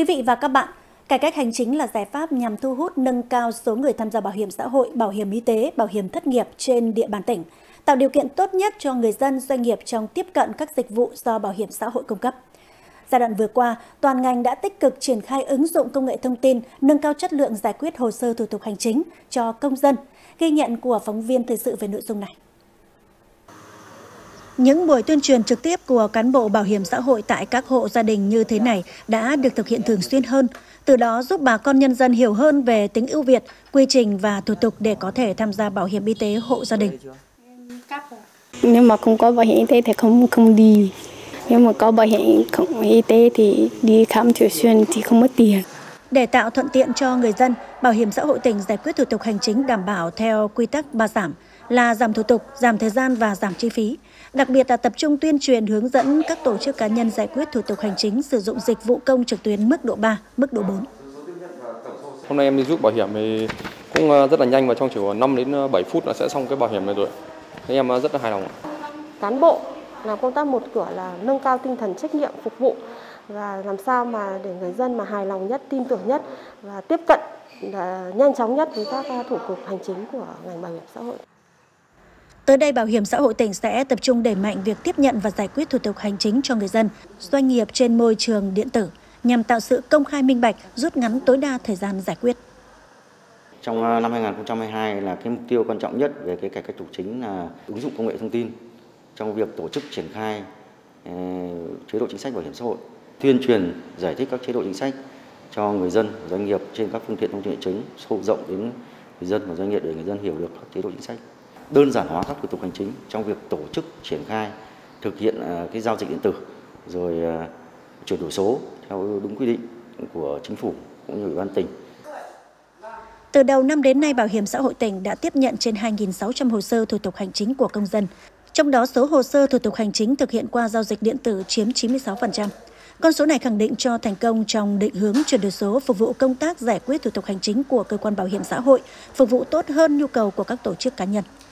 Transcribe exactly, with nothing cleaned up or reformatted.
quý vị và các bạn, cải cách hành chính là giải pháp nhằm thu hút nâng cao số người tham gia bảo hiểm xã hội, bảo hiểm y tế, bảo hiểm thất nghiệp trên địa bàn tỉnh, tạo điều kiện tốt nhất cho người dân, doanh nghiệp trong tiếp cận các dịch vụ do bảo hiểm xã hội cung cấp. Giai đoạn vừa qua, toàn ngành đã tích cực triển khai ứng dụng công nghệ thông tin, nâng cao chất lượng giải quyết hồ sơ thủ tục hành chính cho công dân. Ghi nhận của phóng viên thời sự về nội dung này. Những buổi tuyên truyền trực tiếp của cán bộ bảo hiểm xã hội tại các hộ gia đình như thế này đã được thực hiện thường xuyên hơn, từ đó giúp bà con nhân dân hiểu hơn về tính ưu việt, quy trình và thủ tục để có thể tham gia bảo hiểm y tế hộ gia đình. Nếu mà không có bảo hiểm y tế thì không không đi. Nếu mà có bảo hiểm y tế thì đi khám thường xuyên thì không mất tiền. Để tạo thuận tiện cho người dân, Bảo hiểm xã hội tỉnh giải quyết thủ tục hành chính đảm bảo theo quy tắc ba giảm là giảm thủ tục, giảm thời gian và giảm chi phí. Đặc biệt là tập trung tuyên truyền hướng dẫn các tổ chức cá nhân giải quyết thủ tục hành chính sử dụng dịch vụ công trực tuyến mức độ ba, mức độ bốn. Hôm nay em đi rút bảo hiểm thì cũng rất là nhanh và trong chỉ khoảng năm đến bảy phút là sẽ xong cái bảo hiểm này rồi. Thế em rất là hài lòng. Cán bộ làm công tác một cửa là nâng cao tinh thần trách nhiệm phục vụ và làm sao mà để người dân mà hài lòng nhất, tin tưởng nhất và tiếp cận nhanh chóng nhất với các thủ tục hành chính của ngành bảo hiểm xã hội. Tới đây, Bảo hiểm xã hội tỉnh sẽ tập trung đẩy mạnh việc tiếp nhận và giải quyết thủ tục hành chính cho người dân, doanh nghiệp trên môi trường điện tử nhằm tạo sự công khai minh bạch, rút ngắn tối đa thời gian giải quyết. Trong năm hai nghìn không trăm hai mươi hai là cái mục tiêu quan trọng nhất về cái cải cách thủ tục chính là ứng dụng công nghệ thông tin trong việc tổ chức triển khai chế độ chính sách bảo hiểm xã hội, tuyên truyền giải thích các chế độ chính sách cho người dân, doanh nghiệp trên các phương tiện thông tin đại chúng, sâu rộng đến người dân và doanh nghiệp để người dân hiểu được các chế độ chính sách, đơn giản hóa các thủ tục hành chính trong việc tổ chức triển khai thực hiện cái giao dịch điện tử, rồi chuyển đổi số theo đúng quy định của chính phủ cũng như ủy ban tỉnh. Từ đầu năm đến nay, Bảo hiểm xã hội tỉnh đã tiếp nhận trên hai nghìn sáu trăm hồ sơ thủ tục hành chính của công dân. Trong đó, số hồ sơ thủ tục hành chính thực hiện qua giao dịch điện tử chiếm chín mươi sáu phần trăm. Con số này khẳng định cho thành công trong định hướng chuyển đổi số phục vụ công tác giải quyết thủ tục hành chính của cơ quan bảo hiểm xã hội, phục vụ tốt hơn nhu cầu của các tổ chức cá nhân.